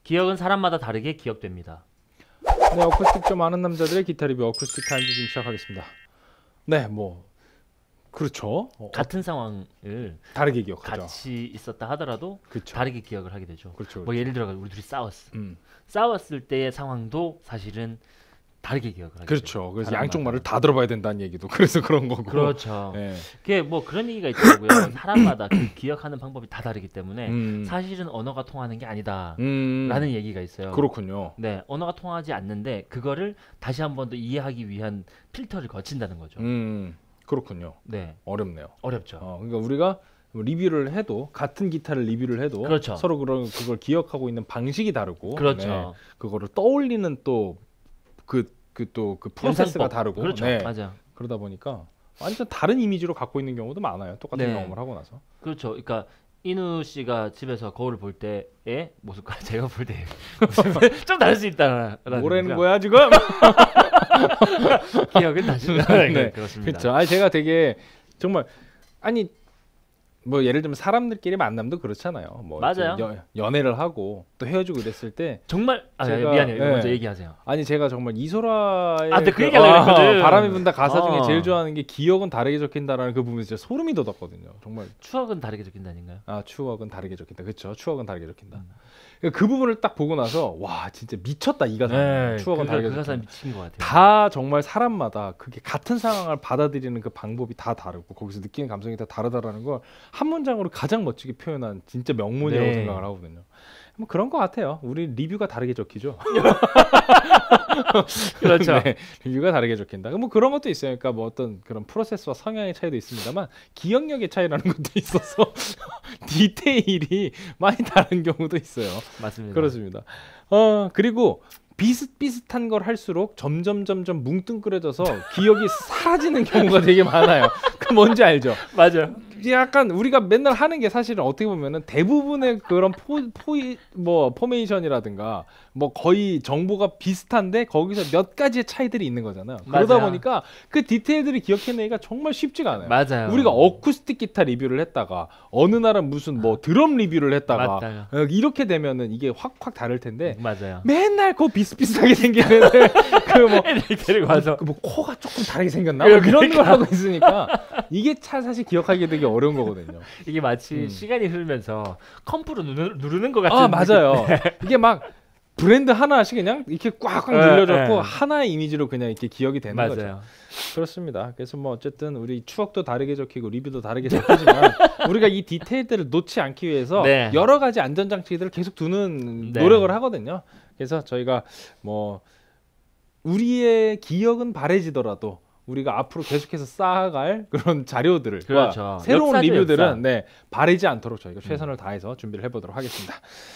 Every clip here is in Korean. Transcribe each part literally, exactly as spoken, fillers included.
기억은 사람마다 다르게 기억됩니다. 네, 어쿠스틱 좀 아는 남자들의 기타 리뷰 어쿠스틱 타임즈 지금 시작하겠습니다. 네, 뭐 그렇죠. 어, 같은 상황을 다르게 기억하죠. 같이 있었다 하더라도 그렇죠. 다르게 기억을 하게 되죠. 그렇죠. 뭐 그렇죠. 예를 들어 우리 둘이 싸웠어. 음. 싸웠을 때의 상황도 사실은 다르게 기억을 하게 그렇죠. 되죠. 그래서 사람마다. 양쪽 말을 다 들어봐야 된다는 얘기도 그래서 그런 거고. 그렇죠. 네. 그게 뭐 그런 얘기가 있더라고요. 사람마다 그 기억하는 방법이 다 다르기 때문에 음. 사실은 언어가 통하는 게 아니다라는 음. 얘기가 있어요. 그렇군요. 네, 언어가 통하지 않는데 그거를 다시 한 번 더 이해하기 위한 필터를 거친다는 거죠. 음. 그렇군요. 네, 어렵네요. 어렵죠. 어, 그러니까 우리가 리뷰를 해도 같은 기타를 리뷰를 해도 그렇죠. 서로 그런 그걸 기억하고 있는 방식이 다르고 그렇죠. 네. 그거를 떠올리는 또 그 그 또 그 프로세스가 연상법. 다르고 그렇죠. 네. 맞아. 그러다 보니까 완전 다른 이미지로 갖고 있는 경우도 많아요. 똑같은 네. 경험을 하고 나서. 그렇죠. 그러니까 인우 씨가 집에서 거울을 볼 때의 모습과 제가 볼 때의 모습은 좀 다를 수 있다라는 뭐라는 거죠. 거야 지금? 기억은 다시 네. 그렇습니다. 그렇죠. 아니 제가 되게 정말 아니 뭐 예를 들면 사람들끼리 만남도 그렇잖아요. 뭐 맞아요. 이제 여, 연애를 하고 또 헤어지고 이랬을 때 정말 아 제가- 미안해요. 이거 네. 먼저 얘기하세요. 아니 제가 정말 이소라의 아, 근데 그 얘기하려고 했거든. 바람이 분다 가사 중에 어. 제일 좋아하는 게 기억은 다르게 적힌다라는 그 부분이 진짜 소름이 돋았거든요. 정말 추억은 다르게 적힌다닌가요? 아 추억은 다르게 적힌다. 그렇죠. 추억은 다르게 적힌다. 음. 그 부분을 딱 보고 나서 와 진짜 미쳤다 이 가사. 네, 추억은 그, 다르게 그 가사 적힌다. 미친 것 같아요. 다 정말 사람마다 그게 같은 상황을 받아들이는 그 방법이 다 다르고 거기서 느끼는 감성이 다 다르다라는 걸 한 문장으로 가장 멋지게 표현한 진짜 명문이라고 네. 생각을 하거든요. 뭐 그런 것 같아요. 우리 리뷰가 다르게 적히죠. 그렇죠. 네, 리뷰가 다르게 적힌다. 뭐 그런 것도 있어요. 그러니까 뭐 어떤 그런 프로세스와 성향의 차이도 있습니다만 기억력의 차이라는 것도 있어서 디테일이 많이 다른 경우도 있어요. 맞습니다. 그렇습니다. 어 그리고 비슷비슷한 걸 할수록 점점 점점 뭉뚱그려져서 기억이 사라지는 경우가 되게 많아요. 그 뭔지 알죠? 맞아요. 이게 약간 우리가 맨날 하는 게 사실은 어떻게 보면은 대부분의 그런 포, 포이 뭐 포메이션이라든가 뭐 거의 정보가 비슷한데 거기서 몇 가지의 차이들이 있는 거잖아요. 그러다 맞아요. 보니까 그 디테일들을 기억해내기가 정말 쉽지가 않아요. 맞아요. 우리가 어쿠스틱 기타 리뷰를 했다가 어느 날은 무슨 뭐 드럼 리뷰를 했다가 맞아요. 어, 이렇게 되면은 이게 확확 다를 텐데 맞아요. 맨날 그 비슷비슷하게 생기는 그뭐 애들 데리고 와서 뭐 코가 조금 다르게 생겼나? 그래, 뭐 이런 그러니까. 걸 하고 있으니까 이게 참 사실 기억하기 되게 어려운 거거든요. 이게 마치 음. 시간이 흐르면서 컴프로 누르, 누르는 것 같은 아 맞아요. 느낌. 이게 막 브랜드 하나씩 그냥 이렇게 꽉꽉 네, 눌려졌고 네. 하나의 이미지로 그냥 이렇게 기억이 되는 거죠. 맞아요. 그렇습니다. 그래서 뭐 어쨌든 우리 추억도 다르게 적히고 리뷰도 다르게 적히지만 우리가 이 디테일들을 놓지 않기 위해서 네. 여러 가지 안전장치들을 계속 두는 네. 노력을 하거든요. 그래서 저희가 뭐 우리의 기억은 바래지더라도 우리가 앞으로 계속해서 쌓아갈 그런 자료들을 그렇죠. 새로운 역사죠, 리뷰들은 역사. 네, 바래지 않도록 저희가 최선을 다해서 준비를 해보도록 하겠습니다.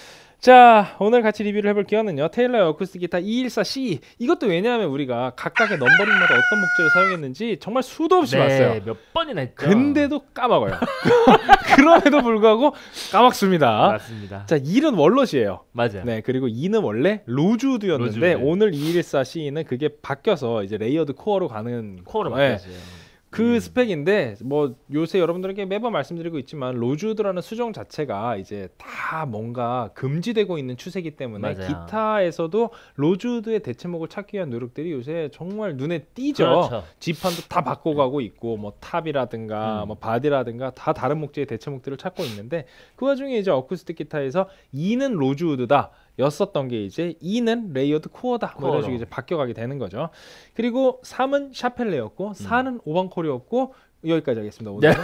자 오늘 같이 리뷰를 해볼 기어는요 테일러의 어쿠스틱 기타 이백십사 씨. 이것도 왜냐하면 우리가 각각의 넘버링마다 어떤 목재를 사용했는지 정말 수도 없이 네, 봤어요. 몇 번이나 했죠. 근데도 까먹어요. 그럼에도 불구하고 까먹습니다. 맞습니다. 자 일은 월넛이에요. 맞아요. 네 그리고 이는 원래 로즈우드였는데 로즈우드. 오늘 이백십사 씨는 그게 바뀌어서 이제 레이어드 코어로 가는 코어로 네, 바뀌었어요. 그 음. 스펙인데 뭐 요새 여러분들에게 매번 말씀드리고 있지만 로즈우드라는 수정 자체가 이제 다 뭔가 금지되고 있는 추세이기 때문에 맞아요. 기타에서도 로즈우드의 대체목을 찾기 위한 노력들이 요새 정말 눈에 띄죠. 그렇죠. 지판도 다 바꿔가고 있고 뭐 탑이라든가 음. 뭐 바디라든가 다 다른 목재의 대체목들을 찾고 있는데 그 와중에 이제 어쿠스틱 기타에서 이는 로즈우드다 였었던 게 이제 이는 레이어드 코어다 뭐 이런 코어로. 식으로 이제 바뀌어가게 되는 거죠. 그리고 삼은 샤펠레였고 사는 오방콜이었고 여기까지 하겠습니다. 오늘은.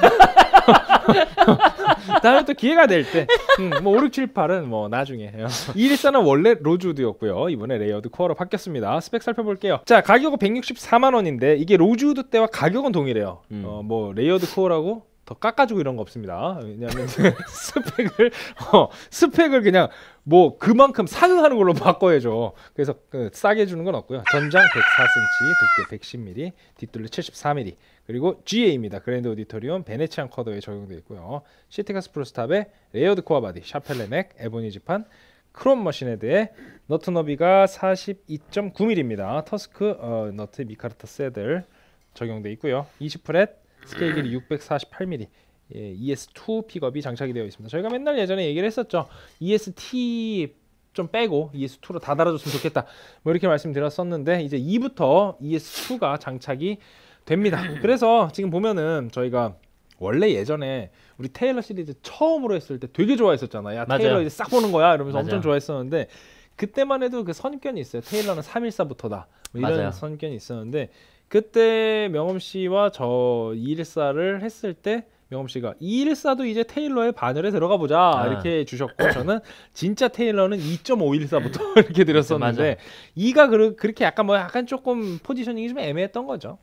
다음에 또 기회가 될 때 음, 뭐 오, 육, 칠, 팔은 뭐 나중에 이백십사는 원래 로즈우드였고요. 이번에 레이어드 코어로 바뀌었습니다. 스펙 살펴볼게요. 자 가격은 백육십사만 원인데 이게 로즈우드 때와 가격은 동일해요. 음. 어, 뭐 레이어드 코어라고 더 깎아주고 이런 거 없습니다. 왜냐하면 스펙을 어, 스펙을 그냥 뭐 그만큼 상응하는 걸로 바꿔야죠. 그래서 그 싸게 주는 건 없고요. 전장 백사 센티미터, 두께 백십 밀리미터, 뒷둘레 칠십사 밀리미터, 그리고 지에이입니다. 그랜드 오디토리움 베네치안 쿼더에 적용되어 있고요. 시티카 스프루스탑에 레이어드 코어 바디, 샤펠레 넥, 에보니 지판, 크롬 머신헤드에 너트 너비가 사십이 점 구 밀리미터입니다. 터스크 어, 너트 미카르타 세들 적용되어 있고요. 이십 프렛 스케일 길이 육백사십팔 밀리미터, 예, 이에스 투 픽업이 장착이 되어 있습니다. 저희가 맨날 예전에 얘기를 했었죠. 이에스티 좀 빼고 이에스이로 다 달아줬으면 좋겠다. 뭐 이렇게 말씀드렸었는데 이제 이부터 이에스이가 장착이 됩니다. 그래서 지금 보면은 저희가 원래 예전에 우리 테일러 시리즈 처음으로 했을 때 되게 좋아했었잖아요. 야, 맞아요. 테일러 이제 싹 보는 거야 이러면서 맞아요. 엄청 좋아했었는데 그때만 해도 그 선입견이 있어요. 테일러는 삼백십사부터다. 뭐 이런 맞아요. 선입견이 있었는데 그때 명엄 씨와 저 이백십사를 했을 때 명엄 씨가 이백십사도 이제 테일러의 반열에 들어가 보자 아. 이렇게 주셨고 저는 진짜 테일러는 이 점 오백십사부터 이렇게 드렸었는데 맞아. 이가 그, 그렇게 약간 뭐 약간 조금 포지셔닝이 좀 애매했던 거죠.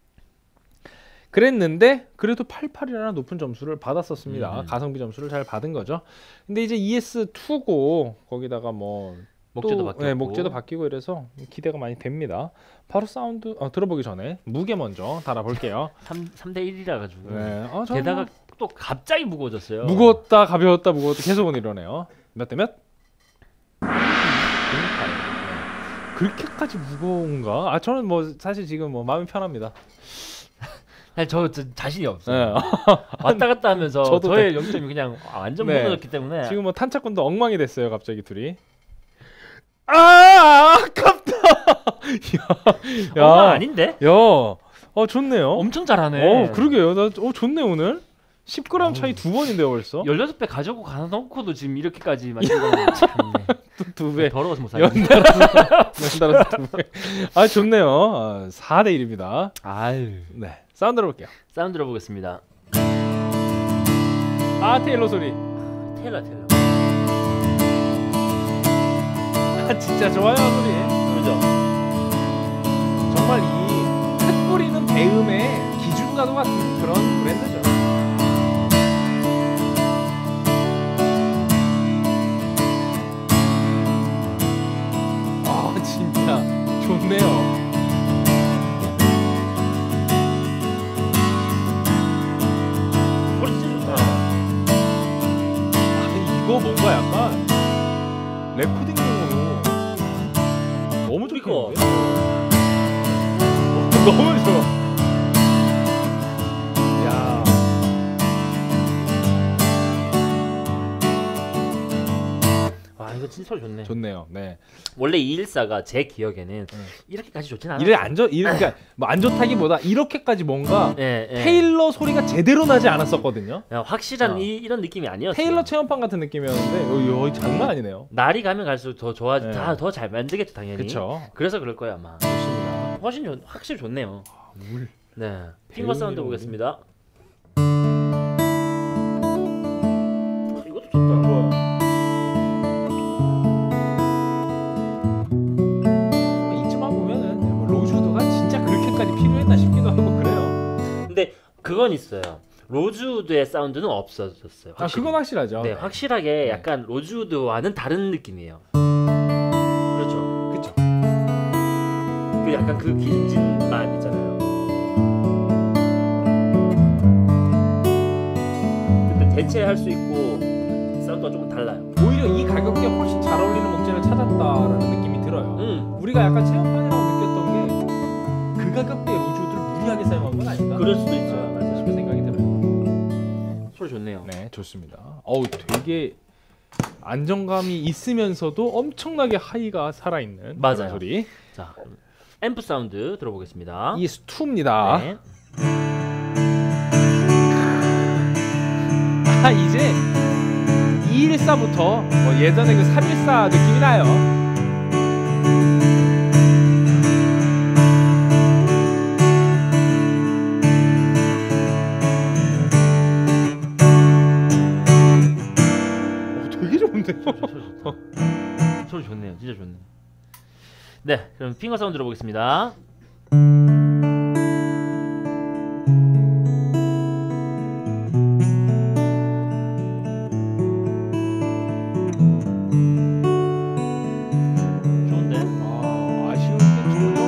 그랬는데 그래도 팔십팔이라는 높은 점수를 받았었습니다. 음. 가성비 점수를 잘 받은 거죠. 근데 이제 이에스이고 거기다가 뭐 목재도 또, 바뀌었고. 네, 목재도 바뀌고 이래서 기대가 많이 됩니다. 바로 사운드 어, 들어보기 전에 무게 먼저 달아볼게요. 삼 대 일이라 가지고. 네. 어, 저는 게다가 뭐 또 갑자기 무거워졌어요. 무거웠다 가벼웠다 무거웠다 계속은 이러네요. 몇 대 몇? 그러니까요. 네. 그렇게까지 무거운가? 아 저는 뭐 사실 지금 뭐 마음이 편합니다. 사실 저, 저 자신이 없어요. 네. 왔다 갔다 하면서 저도 저의 영점이 그냥 완전 네. 무너졌기 때문에 지금 뭐 탄착권도 엉망이 됐어요. 갑자기 둘이. 아 아깝다. 야, 어, 야, 아닌데? 야, 어 좋네요. 엄청 잘하네. 어 그러게요. 나 어 좋네 오늘. 십 그램 차이 두 번인데요 벌써. 열여섯 배 가져고 가놓고도 지금 이렇게까지 만들어가는 참네. 두 배. 더러워서 못 살겠네. 연달아서 연달아서 두 배. 아 좋네요. 아, 사 대 일입니다. 아유. 네 사운드 들어볼게요. 사운드 들어보겠습니다. 아 테일러 소리. 테일러 테일러. 아 진짜 좋아요 소리. 그죠? 정말 이 흩뿌리는 배음의 기준과도 같은 그런 브랜드죠. 아 진짜 좋네요. 소리 진짜 좋다. 아 이거 뭔가 약간 레코딩용으로 너무 그러니까. 좋겠는데? 너무 좋아. 야. 와 이거 진짜 소리 좋네. 좋네요. 네. 원래 이백십사가 제 기억에는 음. 이렇게까지 좋진 않았어요. 이래 안 좋, 이러니까 뭐 안 좋다기보다 이렇게까지 뭔가 예, 예. 테일러 소리가 제대로 나지 않았었거든요. 야, 확실한 어. 이, 이런 느낌이 아니었어요. 테일러 체험판 같은 느낌이었는데, 어, 이거 장난 아니네요. 날이 가면 갈수록 더 좋아, 네. 다더 잘 만들겠죠 당연히. 그렇죠. 그래서 그럴 거야 아마. 좋습니다. 훨씬 좋, 확실히 좋네요. 물. 네. 핑거 사운드 배우미로 보겠습니다. 아, 이것도 좋다. 좋아요. 이쯤만 보면은 뭐 로즈우드가 진짜 그렇게까지 필요했나 싶기도 하고 그래요. 근데 그건 있어요. 로즈우드의 사운드는 없어졌어요. 아 확실히. 그건 확실하죠. 네, 확실하게 네. 약간 로즈우드와는 다른 느낌이에요. 그렇죠. 그렇죠. 그 약간 그 기름진 맛 있잖아요. 근데 대체할 수 있고 사운드가 조금 달라요. 오히려 이 가격대에 훨씬 잘 어울리는 목재를 찾았다라는 느낌이 들어요. 음, 우리가 약간 체험판이라고 느꼈던 게 그 가격대의 로즈우드를 무리하게 사용한 건 아닌가? 그럴 수도 있어요. 맞아 싶은 생각이 들어요. 소리 좋네요. 네, 좋습니다. 어우, 되게 안정감이 있으면서도 엄청나게 하이가 살아있는 맞아요. 그런 소리. 자, 앰프 사운드 들어보겠습니다. 이에스이입니다. 네. 아, 이제 이백십사부터 뭐 예전에 그 삼백십사 느낌이 나요. 어, 되게 좋은데요? 소리 좋다. 소리 좋네요. 진짜 좋네요. 네, 그럼 핑거 사운드 들어보겠습니다. 좋은데? 아, 아쉬운 게 전혀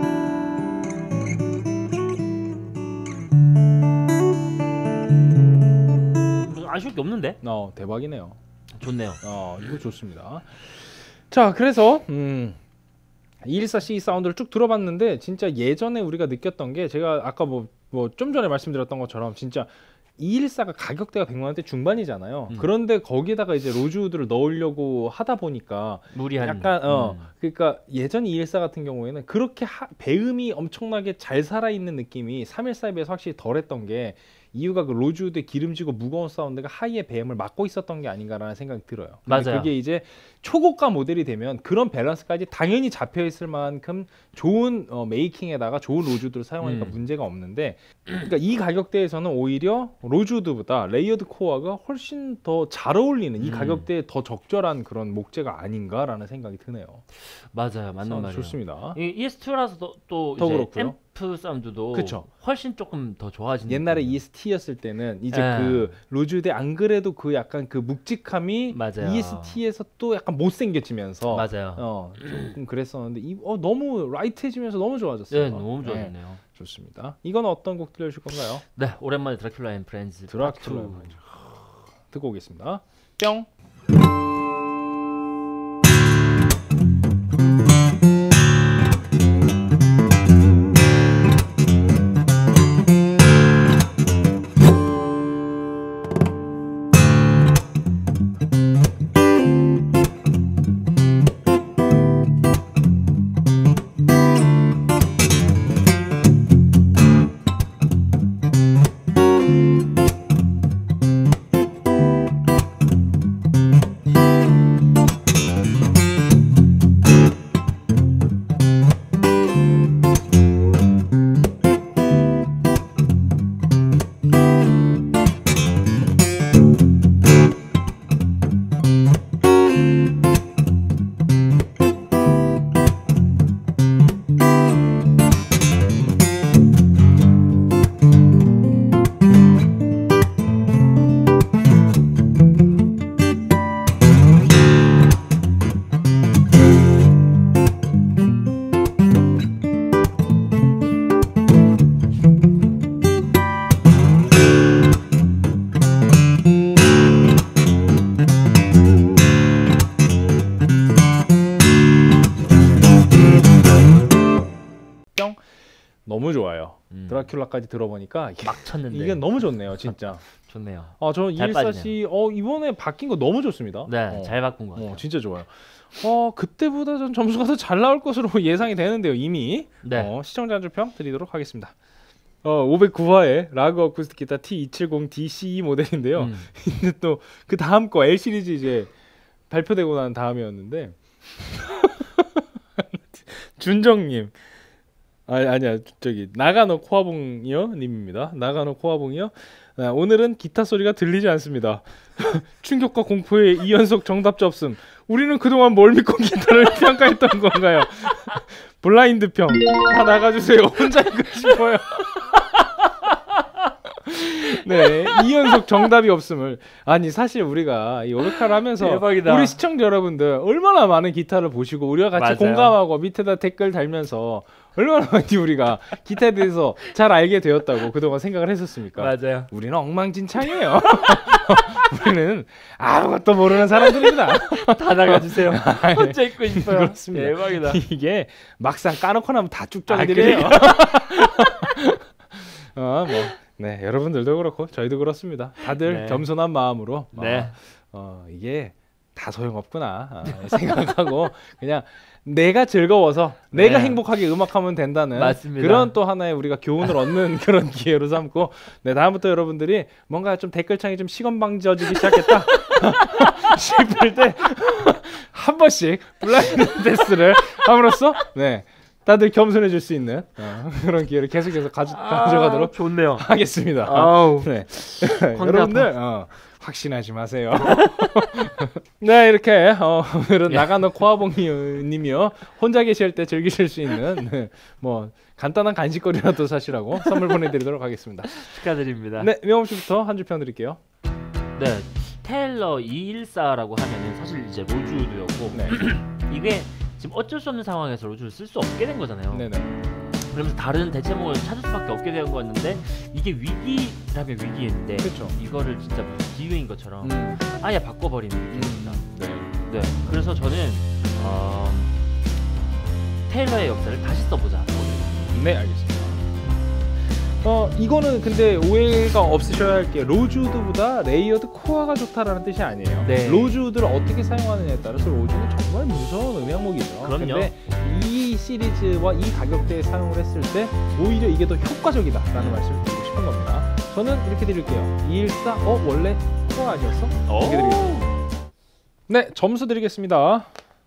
없네요. 무슨 아쉬울 게 없는데? 어, 대박이네요. 좋네요. 어, 이거 좋습니다. 자, 그래서 음, 이백십사 씨 사운드를 쭉 들어봤는데 진짜 예전에 우리가 느꼈던 게 제가 아까 뭐 뭐 좀 전에 말씀드렸던 것처럼 진짜 이백십사가 가격대가 백만 원대 중반이잖아요. 음. 그런데 거기에다가 이제 로즈우드를 넣으려고 하다 보니까 무리한. 약간 어 음. 그러니까 예전 이백십사 같은 경우에는 그렇게 하, 배음이 엄청나게 잘 살아있는 느낌이 삼백십사에 비해서 확실히 덜했던 게 이유가 그 로즈우드의 기름지고 무거운 사운드가 하이의 배음을 막고 있었던 게 아닌가라는 생각이 들어요. 근데 맞아요. 그게 이제 초고가 모델이 되면 그런 밸런스까지 당연히 잡혀 있을 만큼 좋은 어, 메이킹에다가 좋은 로즈우드를 사용하니까 음. 문제가 없는데, 그러니까 이 가격대에서는 오히려 로즈우드보다 레이어드 코어가 훨씬 더 잘 어울리는 이 음. 가격대에 더 적절한 그런 목재가 아닌가라는 생각이 드네요. 맞아요, 맞는 사운드 말이에요. 좋습니다. 이 이에스투라서 또, 또 더 이제 그렇고요. 앰프 사운드도 그쵸. 훨씬 조금 더 좋아진. 옛날에 느낌이에요. 이에스티였을 때는 이제 예. 그 로즈우드 안 그래도 그 약간 그 묵직함이 맞아요. 이에스티에서 또 약간 못생겨지면서 맞아요. 어 조금 그랬었는데 이, 어, 너무 라이트해지면서 너무 좋아졌어요. 네, 너무 네, 좋아졌네요. 좋습니다. 이건 어떤 곡 들려주실 건가요? 네, 오랜만에 드라큘라 앤 프렌즈. 드라큘라 파트 투. 듣고 오겠습니다. 뿅. 너무 좋아요. 음. 드라큘라까지 들어보니까 이게, 막 쳤는데. 이게 너무 좋네요, 진짜. 좋네요. 아, 저 잘 이백십사 어 이번에 바뀐 거 너무 좋습니다. 네, 어, 잘 바꾼 것 같아요. 어, 진짜 좋아요. 어, 그때보다 좀 점수가 더 잘 나올 것으로 예상이 되는데요, 이미. 네. 어, 시청자 한줄평 드리도록 하겠습니다. 어, 오백구 화의 라그 어쿠스틱 기타 티 이백칠십 디씨 모델인데요. 음. 근데 또 그 다음 거 L 시리즈 이제 발표되고 난 다음이었는데 준정님, 아니 아니야 저기 나가노 코아봉이요 님입니다. 나가노 코아봉이요. 아, 오늘은 기타 소리가 들리지 않습니다. 충격과 공포의 이연속 정답자 없음. 우리는 그동안 뭘 믿고 기타를 평가했던 건가요? 블라인드 평. 다 나가주세요. 혼자 읽고 싶어요. 네, 이연속 정답이 없음을. 아니 사실 우리가 이 오백화를 하면서 대박이다. 우리 시청자 여러분들 얼마나 많은 기타를 보시고 우리와 같이 맞아요. 공감하고 밑에다 댓글 달면서 얼마나 많이 우리가 기타에 대해서 잘 알게 되었다고 그동안 생각을 했었습니까? 맞아요. 우리는 엉망진창이에요. 우리는 아무것도 모르는 사람들입니다. 다 나가주세요. 혼자 있고 싶어요. 그렇습니다. 대박이다. 이게 막상 까놓고 나면 다 아, 쭉정이들이에요. 그래요? 어, 뭐, 네, 여러분들도 그렇고 저희도 그렇습니다. 다들 네. 겸손한 마음으로 네. 어, 어, 이게 다 소용없구나 아, 생각하고 그냥 내가 즐거워서 내가 네. 행복하게 음악하면 된다는 맞습니다. 그런 또 하나의 우리가 교훈을 얻는 그런 기회로 삼고, 네, 다음부터 여러분들이 뭔가 좀 댓글창이 좀 시건방져지기 시작했다 싶을 때 한 번씩 블라인드 테스트를 함으로써 네 다들 겸손해질 수 있는 어, 그런 기회를 계속해서 가져, 가져가도록 아, 좋네요. 하겠습니다. 아우. 네. 광대 여러분들 어, 확신하지 마세요. 네, 이렇게 어, 오늘은 예. 나가노 코아봉님이요 혼자 계실 때 즐기실 수 있는 네, 뭐 간단한 간식거리라도 사시라고 선물 보내드리도록 하겠습니다. 축하드립니다. 네, 명호 씨부터 한 줄 평 드릴게요. 네. 테일러 이백십사라고 하면은 사실 이제 로즈우드였고 네, 이게 지금 어쩔 수 없는 상황에서 로즈를 쓸 수 없게 된 거잖아요. 네네. 그러면서 다른 대체목을 찾을 수밖에 없게 된 거였는데 이게 위기라면 위기인데 그렇죠. 이거를 진짜 무슨 기회인 것처럼 음, 아예 바꿔버리는 느낌입니다. 네. 네. 그래서 저는 어, 테일러의 역사를 다시 써보자. 네, 알겠습니다. 어 이거는 근데 오해가 없으셔야 할 게 로즈우드보다 레이어드 코어가 좋다라는 뜻이 아니에요. 네. 로즈우드를 어떻게 사용하느냐에 따라서 로즈는 정말 무서운 음향목이죠. 그럼요. 근데 이 시리즈와 이 가격대에 사용을 했을 때 오히려 이게 더 효과적이다라는 말씀을 드리고 싶은 겁니다. 저는 이렇게 드릴게요. 이백십사 어 원래 코어 아니었어? 이렇게 드리겠습니다. 네, 점수 드리겠습니다.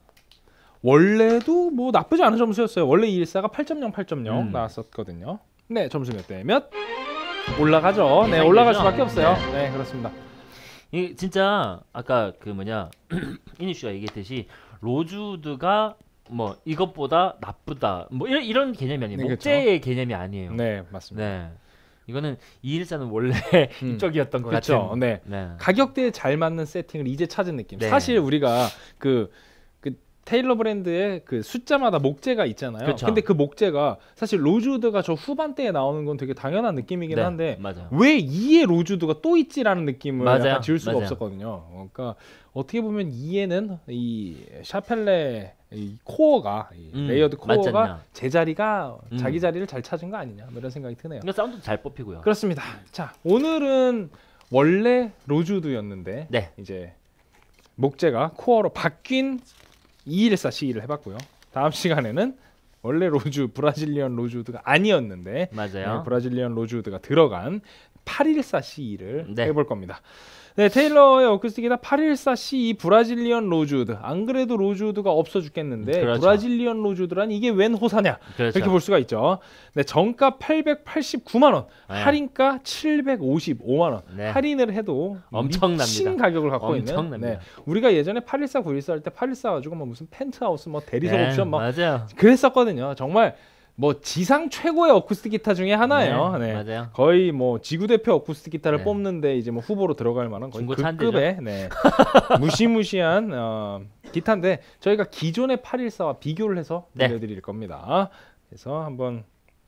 원래도 뭐 나쁘지 않은 점수였어요. 원래 이백십사가 팔 점 영, 팔 점 영 음. 나왔었거든요. 네, 점수 몇 대 몇? 올라가죠. 네, 이상이 올라갈 되죠? 수밖에 없어요. 네. 네, 그렇습니다. 이 진짜 아까 그 뭐냐 이니 씨가 얘기했듯이 로즈우드가 뭐 이것보다 나쁘다 뭐 이런 이런 개념이 아니에요. 네, 목재의 개념이 아니에요. 네, 맞습니다. 네. 이거는 이백십사는 원래 음. 이쪽이었던 것 그렇죠. 같은. 네. 네. 가격대에 잘 맞는 세팅을 이제 찾은 느낌. 네. 사실 우리가 그, 그 테일러 브랜드의 그 숫자마다 목재가 있잖아요. 그렇죠. 근데 그 목재가 사실 로즈우드가 저 후반대에 나오는 건 되게 당연한 느낌이긴 네, 한데 맞아요. 왜 이에 로즈우드가 또 있지라는 느낌을 맞아요. 약간 지울 수가 맞아요. 없었거든요. 그러니까 어떻게 보면 이에는 이 샤펠레 이 코어가 이 음, 레이어드 맞지 코어가 않냐. 제자리가 음. 자기 자리를 잘 찾은 거 아니냐 뭐 이런 생각이 드네요. 이거 사운드 잘 뽑히고요. 그렇습니다. 자, 오늘은 원래 로즈우드였는데 네. 이제 목재가 코어로 바뀐 이백십사 씨이를 해봤고요. 다음 시간에는 원래 로즈 브라질리언 로즈우드가 아니었는데 맞아요. 네, 브라질리언 로즈우드가 들어간 팔백십사 씨이를 네. 해볼 겁니다. 네, 테일러의 어쿠스틱이다 팔백십사 씨이 브라질리언 로즈우드. 안 그래도 로즈우드가 없어 죽겠는데 그렇죠. 브라질리언 로즈우드란 이게 웬 호사냐? 그렇죠. 이렇게 볼 수가 있죠. 네, 정가 팔백팔십구만 원, 네. 할인가 칠백오십오만 원. 네. 할인을 해도 엄청납니다. 미친 가격을 갖고 있는. 엄청납니다. 네, 우리가 예전에 팔백십사, 구백십사 할 때 팔백십사 가지고 뭐 무슨 펜트하우스, 뭐 대리석 네, 옵션 막 맞아요. 그랬었거든요. 정말 뭐 지상 최고의 어쿠스틱 기타 중에 하나예요. 네. 맞아요. 거의 뭐 지구 대표 어쿠스틱 기타를 네. 뽑는데 이제 뭐 후보로 들어갈 만한 거의 중고차 한 극급의 네. 무시무시한 어, 기타인데 저희가 기존의 팔백십사와 비교를 해서 네. 들려드릴 겁니다. 그래서 한번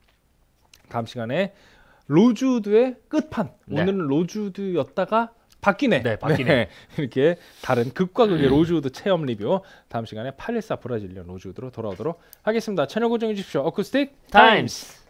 다음 시간에 로즈우드의 끝판. 네. 오늘은 로즈우드였다가 바뀌네. 네, 바뀌네. 이렇게 다른 극과 극의 로즈우드 체험 리뷰 다음 시간에 팔백십사 브라질리언 로즈우드로 돌아오도록 하겠습니다. 채널 고정해 주십시오. 어쿠스틱 타임스.